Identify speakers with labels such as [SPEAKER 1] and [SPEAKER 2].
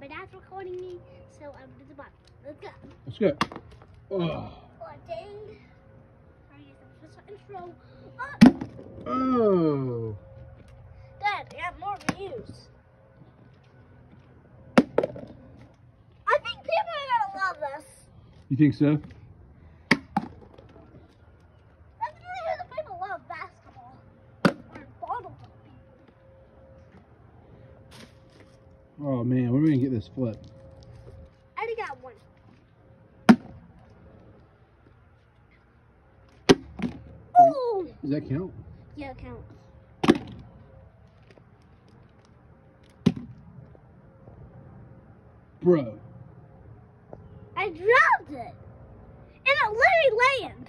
[SPEAKER 1] my dad's recording me, so I'm going to the bottom. Let's go.
[SPEAKER 2] Let's go. Oh.
[SPEAKER 1] Oh, dang. Sorry, this is the intro.
[SPEAKER 2] Oh.
[SPEAKER 1] Dad, I got more views. I think people are going to love this.
[SPEAKER 2] You think so?
[SPEAKER 1] That's really the people love basketball. Or bottle jumping.
[SPEAKER 2] Oh man, when are we gonna get this flip?
[SPEAKER 1] I already got one. Oh!
[SPEAKER 2] Does that count?
[SPEAKER 1] Yeah, it counts.
[SPEAKER 2] Bro.
[SPEAKER 1] I dropped it. And it literally landed.